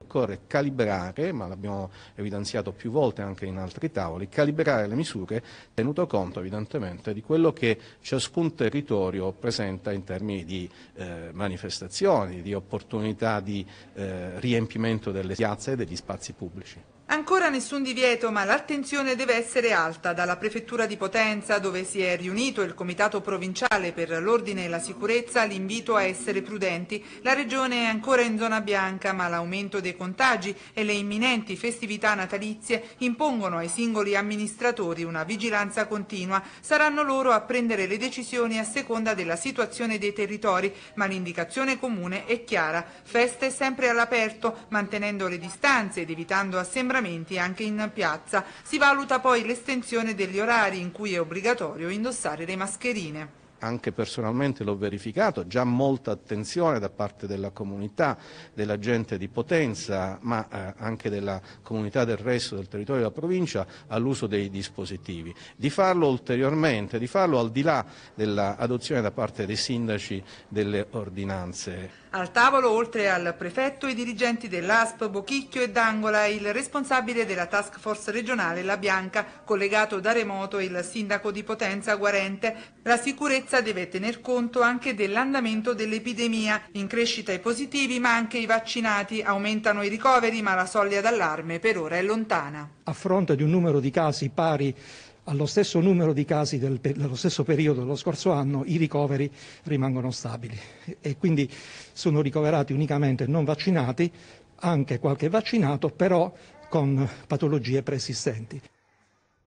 occorre calibrare, ma l'abbiamo evidenziato più volte anche in altri tavoli, calibrare le misure tenuto conto evidentemente di quello che ciascun territorio presenta in termini di manifestazioni, di opportunità di riempimento delle piazze e degli spazi pubblici. Ancora nessun divieto, ma l'attenzione deve essere alta. Dalla Prefettura di Potenza, dove si è riunito il Comitato Provinciale per l'Ordine e la Sicurezza, l'invito a essere prudenti. La Regione è ancora in zona bianca, ma l'aumento dei contagi e le imminenti festività natalizie impongono ai singoli amministratori una vigilanza continua. Saranno loro a prendere le decisioni a seconda della situazione dei territori, ma l'indicazione comune è chiara. Feste sempre all'aperto, mantenendo le distanze ed evitando assembramenti anche in piazza. Si valuta poi l'estensione degli orari in cui è obbligatorio indossare le mascherine. Anche personalmente l'ho verificato, già molta attenzione da parte della comunità, della gente di Potenza, ma anche della comunità del resto del territorio della provincia all'uso dei dispositivi. Di farlo ulteriormente, di farlo al di là dell'adozione da parte dei sindaci delle ordinanze. Al tavolo, oltre al prefetto, i dirigenti dell'ASP, Bochicchio e D'Angola, il responsabile della task force regionale La Bianca, collegato da remoto il sindaco di Potenza Guarente. La sicurezza deve tener conto anche dell'andamento dell'epidemia. In crescita i positivi, ma anche i vaccinati. Aumentano i ricoveri, ma la soglia d'allarme per ora è lontana. A fronte di un numero di casi pari allo stesso numero di casi dello stesso periodo dello scorso anno, i ricoveri rimangono stabili e quindi sono ricoverati unicamente non vaccinati, anche qualche vaccinato, però con patologie preesistenti.